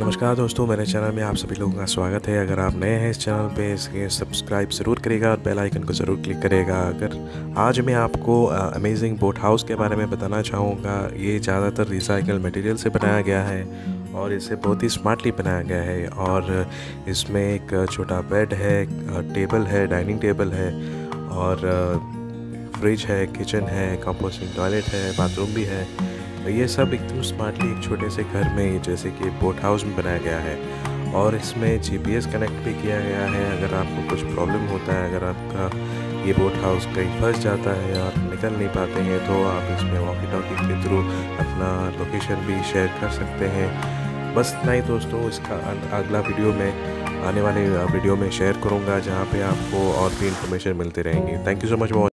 नमस्कार दोस्तों, मेरे चैनल में आप सभी लोगों का स्वागत है। अगर आप नए हैं इस चैनल पे, इसके सब्सक्राइब ज़रूर करिएगा और बेल आइकन को ज़रूर क्लिक करिएगा। अगर आज मैं आपको अमेजिंग बोट हाउस के बारे में बताना चाहूँगा। ये ज़्यादातर रिसाइकल मटेरियल से बनाया गया है और इसे बहुत ही स्मार्टली बनाया गया है। और इसमें एक छोटा बेड है, टेबल है, डाइनिंग टेबल है और फ्रिज है, किचन है, कंपोस्टिंग टॉयलेट है, बाथरूम भी है। ये सब एकदम स्मार्टली एक छोटे से घर में, जैसे कि बोट हाउस में बनाया गया है। और इसमें जीपीएस कनेक्ट भी किया गया है। अगर आपको कुछ प्रॉब्लम होता है, अगर आपका ये बोट हाउस कहीं फंस जाता है या आप निकल नहीं पाते हैं, तो आप इसमें वॉकी टॉकी के थ्रू अपना लोकेशन भी शेयर कर सकते हैं। बस इतना ही दोस्तों, इसका अगला वीडियो में आने वाले वीडियो में शेयर करूँगा, जहाँ पे आपको और भी इंफॉर्मेशन मिलती रहेंगी। Thank you so much.